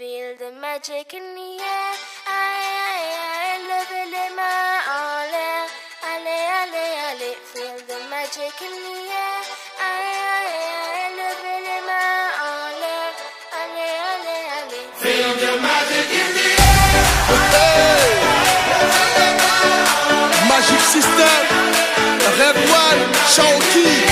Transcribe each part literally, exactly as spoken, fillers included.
Feel the magic in the air. Aïe, aïe, aïe, levez les mains en l'air. Allez, allez, allez. Feel the magic in the air. Aïe, aïe, aïe, levez les mains en l'air. Allez, allez, allez. Feel the magic in the air. Hey. Magic System, Red One, Shawty.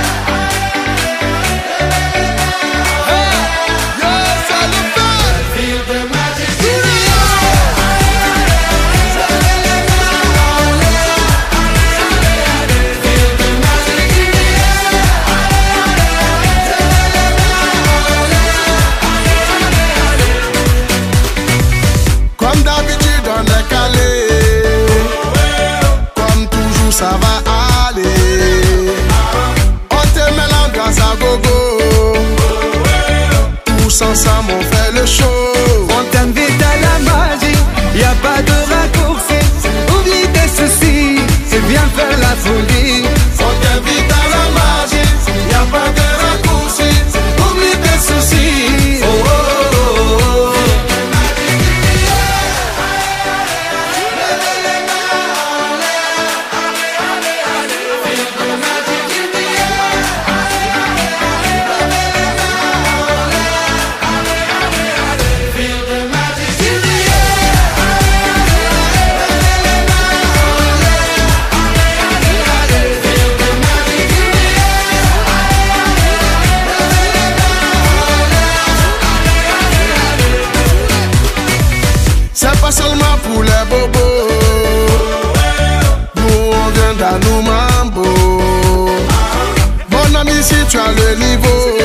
Comme d'habitude on est calé, comme toujours ça va aller. On te met l'ambiance à gogo, tous ensemble on fait le show. On t'invite à la magie, y a pas de raccourci. Oublie tes soucis, c'est bien faire la folie. On t'invite à la magie, y a pas de raccourci. Oublie tes soucis. Oh, oh, oh, oh. C'est pas seulement pour les bobos, nous on vient d'Anoumambo. Mon ami, si tu as le niveau,